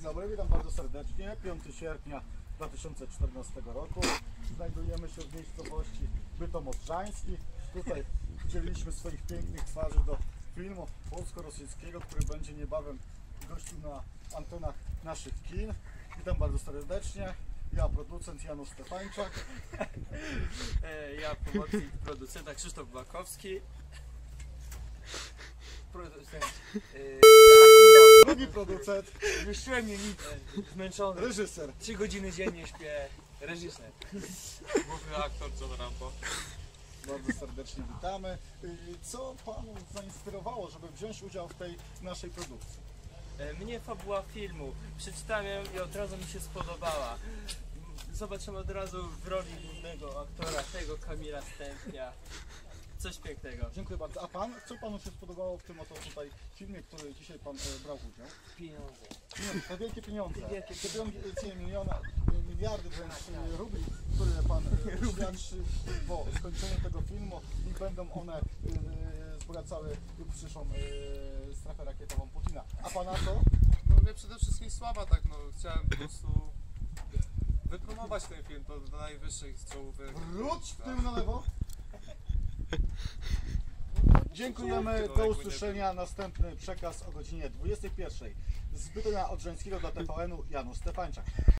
dobry, witam bardzo serdecznie. 5 sierpnia 2014 roku. Znajdujemy się w miejscowości Bytom Odrzański. Tutaj udzieliliśmy swoich pięknych twarzy do filmu polsko-rosyjskiego, który będzie niebawem gościł na antenach naszych kin. Witam bardzo serdecznie. Ja producent Janusz Stefańczak. Ja pomocnik producenta Krzysztof Bakowski. Producent. Drugi producent. Wyszczyłem mnie nic. Zmęczony. Reżyser. 3 godziny dziennie śpię. Reżyser. Główny aktor John Rambo. Bardzo serdecznie witamy. Co Panu zainspirowało, żeby wziąć udział w tej naszej produkcji? Mnie fabuła filmu. Przeczytałem ją i od razu mi się spodobała. Zobaczyłem od razu w roli głównego aktora tego Kamila Stępnia. Coś pięknego. Dziękuję bardzo. A Pan? Co Panu się spodobało w tym oto tutaj filmie, który dzisiaj Pan brał udział? Pieniądze. Te wielkie pieniądze. Wielkie Te miliardy wręcz rubli, które Pan świadczy po skończeniu tego filmu i będą one wzbogacały przyszłą strefę rakietową Putina. A Pana co? No mnie przede wszystkim sława, tak no. Chciałem po prostu wypromować ten film do najwyższych czołówek. Wróć w tył na lewo. Dziękujemy, do usłyszenia. Następny przekaz o godzinie 21. Z Bytomia Odrzańskiego dla TVN-u Janusz Stefańczak.